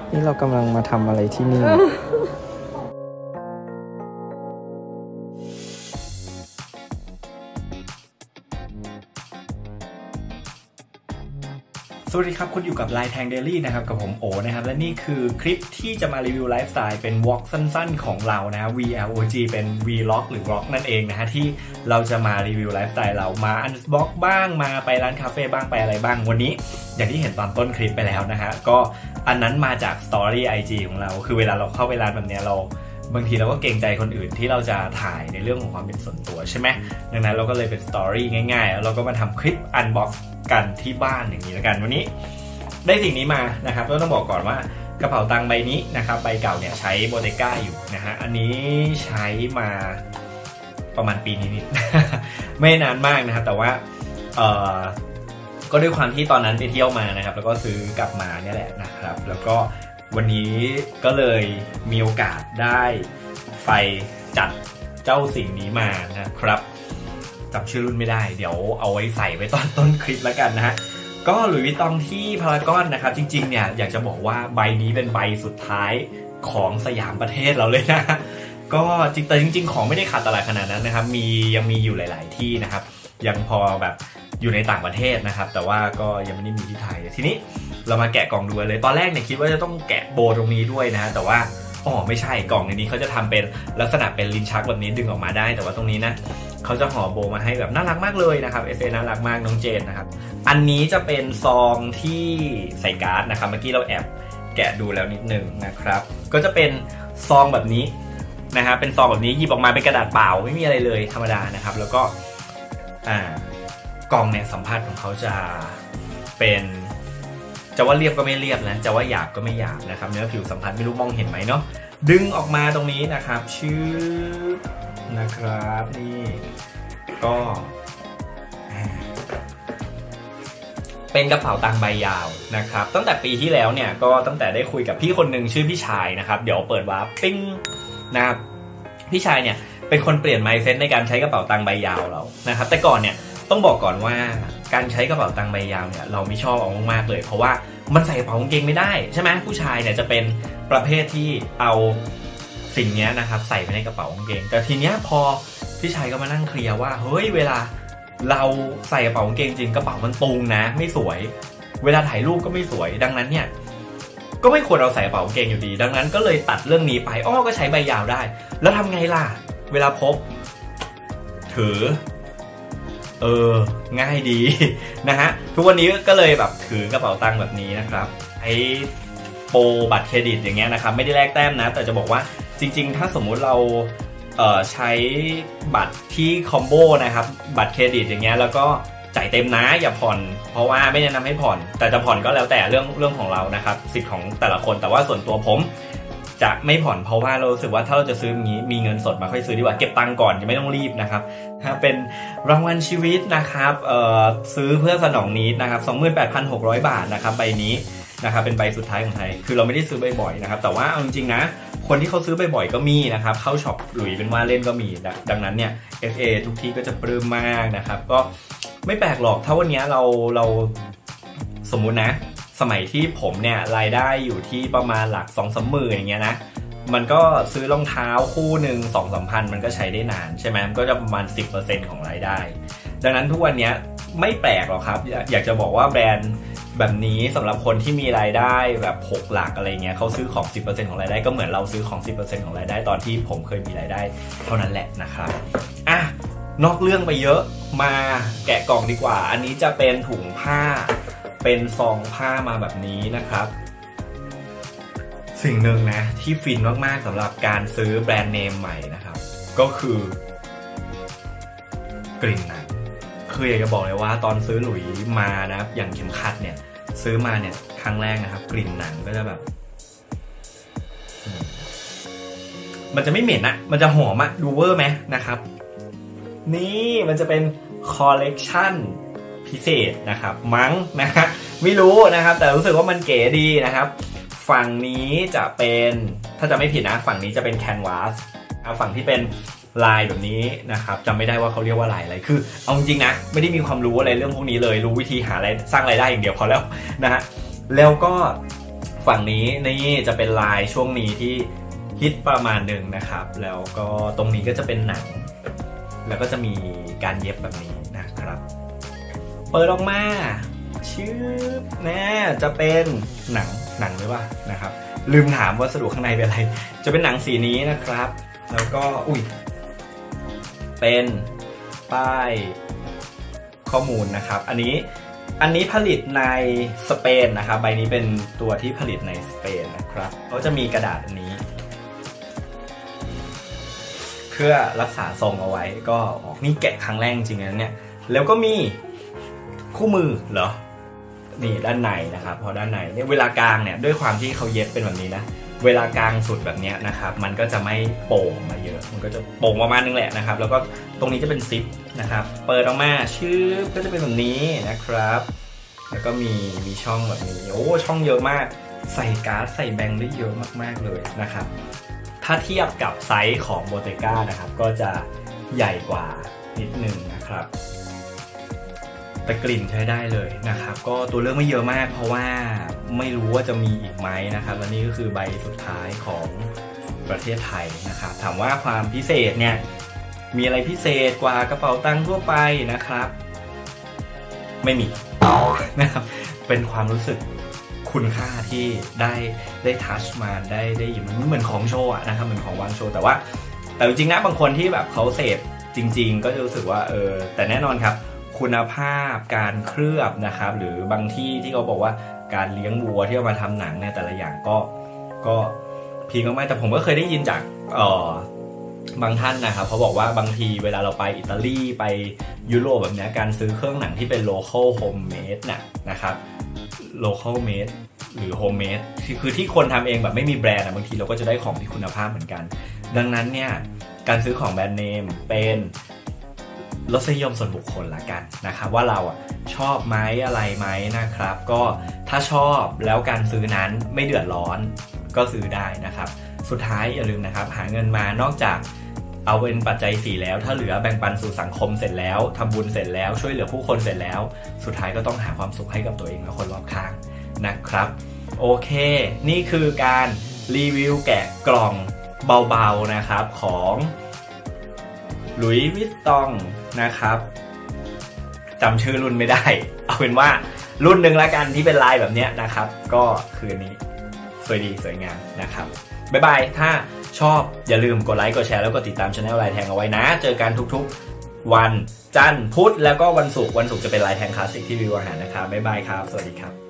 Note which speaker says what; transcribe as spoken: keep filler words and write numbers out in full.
Speaker 1: นี่เรากำลังมาทำอะไรที่นี่
Speaker 2: สวัสดีครับคุณอยู่กับ ไลน์ แทง Daily นะครับกับผมโอนะครับและนี่คือคลิปที่จะมารีวิวไลฟ์สไตล์เป็นวอล์กสั้นๆของเรานะ วี แอล โอ จี เป็น Vlog หรือ Vlog นั่นเองนะฮะที่เราจะมารีวิวไลฟ์สไตล์เรามาอันบ็อกบ้างมาไปร้านคาเฟ่บ้างไปอะไรบ้างวันนี้อย่างที่เห็นตอนต้นคลิปไปแล้วนะฮะก็อันนั้นมาจากสตอรี่ ไอ จี ของเราคือเวลาเราเข้าไปร้านแบบนี้เราบางทีเราก็เกรงใจคนอื่นที่เราจะถ่ายในเรื่องของความเป็นส่วนตัวใช่ไหมดังนั้นเราก็เลยเป็นสตอรี่ง่ายๆแล้วเราก็มาทำคลิปอันบ็อกกันที่บ้านอย่างนี้แล้วกันวันนี้ได้สิ่งนี้มานะครับก็ต้องบอกก่อนว่ากระเป๋าตังค์ใบนี้นะครับใบเก่าเนี่ยใช้โบเตก้าอยู่นะฮะอันนี้ใช้มาประมาณปีนิดๆ ไม่นานมากนะครับแต่ว่าเอ่อก็ด้วยความที่ตอนนั้นไปเที่ยวมานะครับแล้วก็ซื้อกลับมาเนี่ยแหละนะครับแล้วก็วันนี้ก็เลยมีโอกาสได้ไปจัดเจ้าสิ่งนี้มานะครับจำชื่อรุ่นไม่ได้เดี๋ยวเอาไว้ใส่ไว้ตอนต้นคลิปแล้วกันนะฮะก็หลุยส์วิตตองที่พารากอนนะครับจริงๆเนี่ยอยากจะบอกว่าใบนี้เป็นใบสุดท้ายของสยามประเทศเราเลยนะก็จริงแต่จริงๆของไม่ได้ขาดตลาดขนาดนั้นนะครับมียังมีอยู่หลายๆที่นะครับยังพอแบบอยู่ในต่างประเทศนะครับแต่ว่าก็ยังไม่ได้มีที่ไทยทีนี้เรามาแกะกล่องดูเลยตอนแรกเนี่ยคิดว่าจะต้องแกะโบตรงนี้ด้วยนะแต่ว่าอ๋อไม่ใช่กล่องในนี้เขาจะทำเป็นลักษณะเป็นลิ้นชักแบบนี้ดึงออกมาได้แต่ว่าตรงนี้นะเขาจะห่อโบมาให้แบบน่ารักมากเลยนะครับเอฟเอน่ารักมากน้องเจนนะครับอันนี้จะเป็นซองที่ใส่การ์ดนะครับเมื่อกี้เราแอบแกะดูแล้วนิดนึงนะครับก็จะเป็นซองแบบนี้นะครับเป็นซองแบบนี้หยิบออกมาเป็นกระดาษเปล่าไม่มีอะไรเลยธรรมดานะครับแล้วก็อ่ากล่องเนี่ยสัมผัสของเขาจะเป็นจะว่าเรียบก็ไม่เรียบนะจะว่าหยาบก็ไม่หยาบนะครับเนื้อผิวสัมผัสไม่รู้มองเห็นไหมเนาะดึงออกมาตรงนี้นะครับชื่อนะครับนี่ก็เป็นกระเป๋าตังค์ใบยาวนะครับตั้งแต่ปีที่แล้วเนี่ยก็ตั้งแต่ได้คุยกับพี่คนหนึ่งชื่อพี่ชายนะครับเดี๋ยวเปิดวาร์ปปิ้งนะครับพี่ชายเนี่ยเป็นคนเปลี่ยน mindset ในการใช้กระเป๋าตังค์ใบยาวเรานะครับแต่ก่อนเนี่ยต้องบอกก่อนว่าการใช้กระเป๋าตังค์ใบยาวเนี่ยเราไม่ชอบเอามากๆเลยเพราะว่ามันใส่กระเป๋ากางเกงไม่ได้ใช่ไหมผู้ชายเนี่ยจะเป็นประเภทที่เอาสิ่งนี้นะครับใส่ไปในกระเป๋ากางเกงแต่ทีเนี้ยพอพี่ชายก็มานั่งเคลียร์ว่าเฮ้ยเวลาเราใส่กระเป๋ากางเกงจริงกระเป๋ามันตุงนะไม่สวยเวลาถ่ายรูปก็ไม่สวยดังนั้นเนี่ยก็ไม่ควรเอาใส่กระเป๋ากางเกงอยู่ดีดังนั้นก็เลยตัดเรื่องนี้ไปอ้อก็ใช้ใบยาวได้แล้วทำไงล่ะเวลาพกถือเออง่ายดีนะฮะทุกวันนี้ก็เลยแบบถือกระเป๋าตังค์แบบนี้นะครับไอ้โปรบัตรเครดิตอย่างเงี้ยนะครับไม่ได้แลกแต้มนะแต่จะบอกว่าจริงๆถ้าสมมุติเราเอ่อใช้บัตรที่คอมโบนะครับบัตรเครดิตอย่างเงี้ยแล้วก็จ่ายเต็มนะอย่าผ่อนเพราะว่าไม่แนะนำให้ผ่อนแต่จะผ่อนก็แล้วแต่เรื่องเรื่องของเรานะครับสิทธิ์ของแต่ละคนแต่ว่าส่วนตัวผมจะไม่ผ่อนเพราะว่าเรารู้สึกว่าถ้าเราจะซื้ออย่างนี้มีเงินสดมาค่อยซื้อดีกว่าเก็บตังค์ก่อนจะไม่ต้องรีบนะครับถ้าเป็นรางวัลชีวิตนะครับเอ่อซื้อเพื่อสนองนิดนะครับ สองหมื่นแปดพันหกร้อย บาทนะครับใบนี้นะครับเป็นใบสุดท้ายของไทยคือเราไม่ได้ซื้อบ่อยๆนะครับแต่ว่าเอาจริงๆนะคนที่เขาซื้อบ่อยๆก็มีนะครับเข้าช็อปหลุยเป็นว่าเล่นก็มีดังนั้นเนี่ย เอฟ เอ ทุกที่ก็จะปลื้มมากนะครับก็ไม่แปลกหรอกถ้าวันนี้เราเราสมมุตินะสมัยที่ผมเนี่ยรายได้อยู่ที่ประมาณหลัก สองสาม หมื่นอย่างเงี้ยนะมันก็ซื้อรองเท้าคู่หนึ่ง สองสาม พันมันก็ใช้ได้นานใช่ไหมมันก็จะประมาณ สิบเปอร์เซ็นต์ ของรายได้ดังนั้นทุกวันนี้ไม่แปลกหรอกครับอยากจะบอกว่าแบรนด์แบบนี้สำหรับคนที่มีรายได้แบบหกหลักอะไรเงี้ยเขาซื้อของ สิบเปอร์เซ็นต์ ของรายได้ก็เหมือนเราซื้อของ สิบเปอร์เซ็นต์ ของรายได้ตอนที่ผมเคยมีรายได้เท่านั้นแหละนะครับอ่ะนอกเรื่องไปเยอะมาแกะกล่องดีกว่าอันนี้จะเป็นถุงผ้าเป็นซองผ้ามาแบบนี้นะครับสิ่งหนึ่งนะที่ฟินมากๆสำหรับการซื้อแบรนด์เนมใหม่นะครับก็คือกลิ่นหนังคืออยากจะบอกเลยว่าตอนซื้อหลุยมานะครับอย่างเข็มขัดเนี่ยซื้อมาเนี่ยครั้งแรกนะครับกลิ่นหนังก็จะแบบมันจะไม่เหม็นอะมันจะหอมอะดูเวอร์ไหมนะครับนี่มันจะเป็นคอลเลกชันพิเศษนะครับมั้งนะฮะไม่รู้นะครับแต่รู้สึกว่ามันเก๋ดีนะครับฝั่งนี้จะเป็นถ้าจะไม่ผิดนะฝั่งนี้จะเป็นแคนวาสฝั่งที่เป็นลายแบบนี้นะครับจำไม่ได้ว่าเขาเรียกว่าลายอะไรคือเอาจริงนะไม่ได้มีความรู้อะไรเรื่องพวกนี้เลยรู้วิธีหารายสร้างรายได้อย่างเดียวพอแล้วนะฮะแล้วก็ฝั่งนี้นี่จะเป็นลายช่วงนี้ที่ฮิตประมาณหนึ่งนะครับแล้วก็ตรงนี้ก็จะเป็นหนังแล้วก็จะมีการเย็บแบบนี้นะครับเปิดออกมาชื่อแน่จะเป็นหนังหนังหรือเปล่านะครับลืมถามวัสดุข้างในเป็นอะไรจะเป็นหนังสีนี้นะครับแล้วก็อุ้ยเป็นป้ายข้อมูลนะครับอันนี้อันนี้ผลิตในสเปนนะครับใบนี้เป็นตัวที่ผลิตในสเปนนะครับเขาจะมีกระดาษอันนี้เพื่อรักษาทรงเอาไว้ก็ออกนี่แกะครั้งแรกจริงๆนะเนี่ยแล้วก็มีคู่มือเหรอนี่ด้านในนะครับพอด้านในเนี่ยเวลากางเนี่ยด้วยความที่เขาเย็บเป็นแบบนี้นะเวลากางสุดแบบนี้นะครับมันก็จะไม่โป่งมาเยอะมันก็จะโป่งประมาณนึงแหละนะครับแล้วก็ตรงนี้จะเป็นซิปนะครับเปิดออกมาชื่อก็จะเป็นแบบนี้นะครับแล้วก็มีมีช่องแบบนี้โอ้ช่องเยอะมากใส่การ์ดใส่แบงค์ได้เยอะมากๆเลยนะครับถ้าเทียบกับไซส์ของโบเตก้านะครับก็จะใหญ่กว่านิดนึงนะครับแต่กลิ่นใช้ได้เลยนะครับก็ตัวเลือกไม่เยอะมากเพราะว่าไม่รู้ว่าจะมีอีกไหมนะครับและนี่ก็คือใบสุดท้ายของประเทศไทยนะครับถามว่าความพิเศษเนี่ยมีอะไรพิเศษกว่ากระเป๋าตังค์ทั่วไปนะครับไม่มีนะครับเป็นความรู้สึกคุณค่าที่ได้ได้ทัชมาได้ได้อยู่มันเหมือนของโชว์นะครับเหมือนของวางโชว์แต่ว่าแต่จริงๆนะบางคนที่แบบเขาเสพจริงๆก็จะรู้สึกว่าเออแต่แน่นอนครับคุณภาพการเคลือบนะครับหรือบางที่ที่เขาบอกว่าการเลี้ยงวัวที่เอามาทำหนังเนี่ยแต่ละอย่างก็ก็พีก็ไม่แต่ผมก็เคยได้ยินจากเอ่อบางท่านนะครับเขาบอกว่าบางทีเวลาเราไปอิตาลีไปยุโรปแบบนี้การซื้อเครื่องหนังที่เป็น local homemade น่ะนะครับ local made หรือ homemade คือที่คนทำเองแบบไม่มีแบรนด์บางทีเราก็จะได้ของที่คุณภาพเหมือนกันดังนั้นเนี่ยการซื้อของแบรนด์เนมเป็นรสนิยมส่วนบุคคลละกันนะครับว่าเราอ่ะชอบไหมอะไรไหมนะครับก็ถ้าชอบแล้วการซื้อนั้นไม่เดือดร้อนก็ซื้อได้นะครับสุดท้ายอย่าลืมนะครับหาเงินมานอกจากเอาเป็นปัจจัยสี่แล้วถ้าเหลือแบ่งปันสู่สังคมเสร็จแล้วทำบุญเสร็จแล้วช่วยเหลือผู้คนเสร็จแล้วสุดท้ายก็ต้องหาความสุขให้กับตัวเองและคนรอบข้างนะครับโอเคนี่คือการรีวิวแกะกล่องเบาๆนะครับของหลุยส์วิตตองนะครับจำชื่อรุ่นไม่ได้เอาเป็นว่ารุ่นหนึ่งละกันที่เป็นลายแบบนี้นะครับก็คือนี้สวยดีสวยงามนะครับบ๊ายบายถ้าชอบอย่าลืมกดไลค์กดแชร์แล้วก็ติดตามช่องลายแทงเอาไว้นะเจอกันทุกๆวันจันทร์พุธแล้วก็วันศุกร์วันศุกร์จะเป็นลายแทงคลาสสิกที่รีวิวอาหารนะครับบ๊ายบายครับสวัสดีครับ